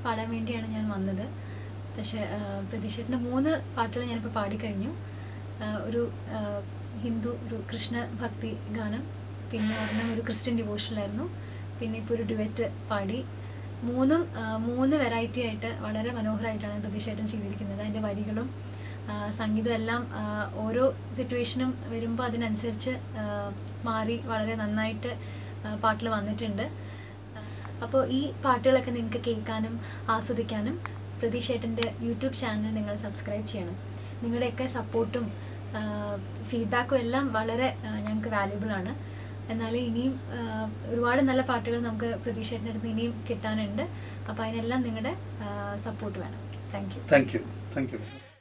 പാടാൻ വേണ്ടിയാണ് ഞാൻ വന്നത്. പക്ഷേ പ്രതീക്ഷേട്ടൻ്റെ 3 പാട്ടുകൾ ഞാനിപ്പോൾ പാടിക്കഴിഞ്ഞു. ഒരു ഹിന്ദു ഒരു കൃഷ്ണ ഭക്തി ഗാനം, പിന്നെ ഒരെണ്ണം ഒരു ക്രിസ്ത്യൻ ഡിവോഷണലായിരുന്നു, പിന്നെ ഇപ്പോൾ ഒരു ഡുവറ്റ് പാടി. 3 വെറൈറ്റി ആയിട്ട് വളരെ മനോഹരമായിട്ടാണ് പ്രതീക്ഷേട്ടൻ ചെയ്തിരിക്കുന്നത്. അതിൻ്റെ വരികളും സംഗീതം എല്ലാം ഓരോ സിറ്റുവേഷനും വരുമ്പോൾ അതിനനുസരിച്ച് മാറി വളരെ നന്നായിട്ട് പാട്ടിൽ വന്നിട്ടുണ്ട്. അപ്പോൾ ഈ പാട്ടുകളൊക്കെ നിങ്ങൾക്ക് കേൾക്കാനും ആസ്വദിക്കാനും പ്രതീക്ഷേട്ടൻ്റെ യൂട്യൂബ് ചാനൽ നിങ്ങൾ സബ്സ്ക്രൈബ് ചെയ്യണം. നിങ്ങളുടെയൊക്കെ സപ്പോർട്ടും ഫീഡ്ബാക്കും എല്ലാം വളരെ ഞങ്ങൾക്ക് വാല്യുബിളാണ്. എന്നാൽ ഇനിയും ഒരുപാട് നല്ല പാട്ടുകൾ നമുക്ക് പ്രതീക്ഷേട്ടൻ്റെ അടുത്ത് ഇനിയും കിട്ടാനുണ്ട്. അപ്പോൾ അതിനെല്ലാം നിങ്ങളുടെ സപ്പോർട്ട് വേണം. Thank U.